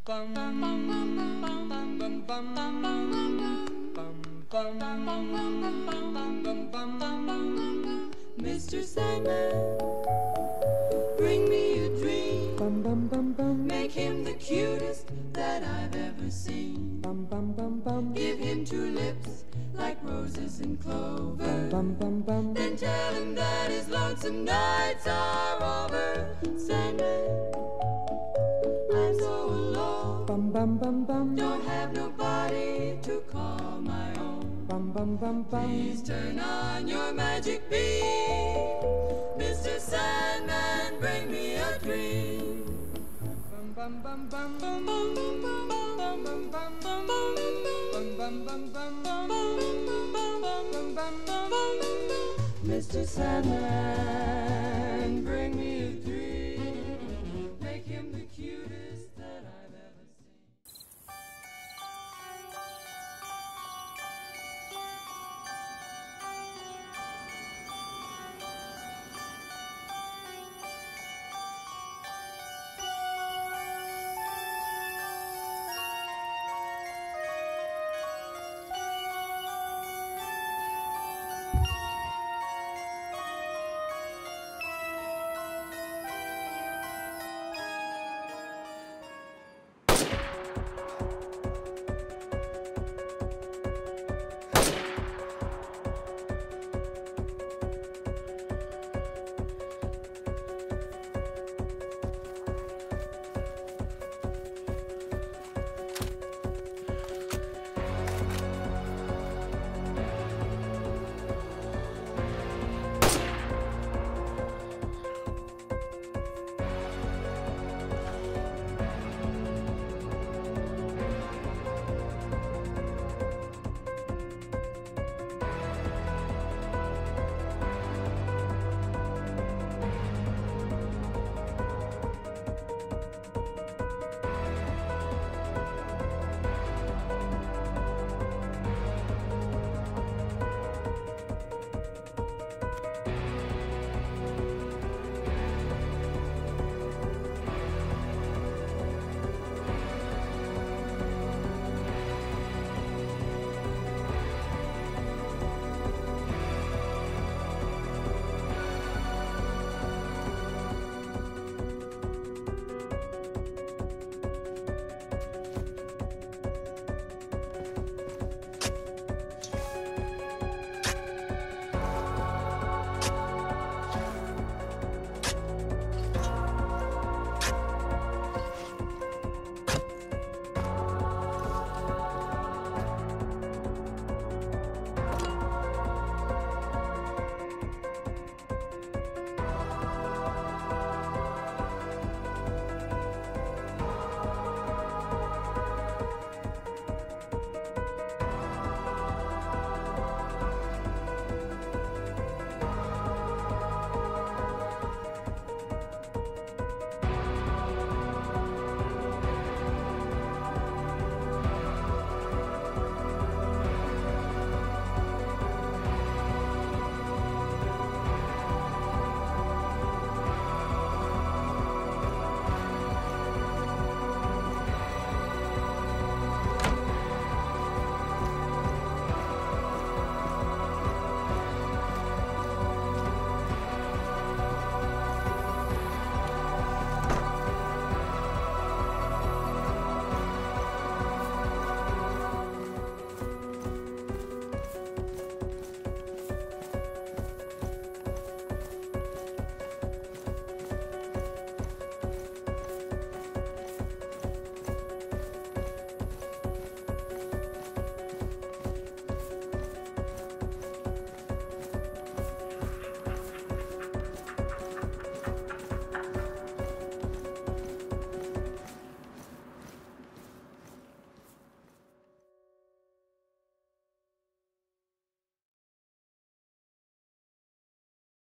Mr. Sandman, bring me a dream. Make him the cutest that I've ever seen. Give him two lips like roses and clover. Then tell him that his lonesome nights are over. Sandman, I'm so alone. Don't have nobody to call my own. Please turn on your magic beam. Mr. Sandman, bring me a dream. Mr. Sandman,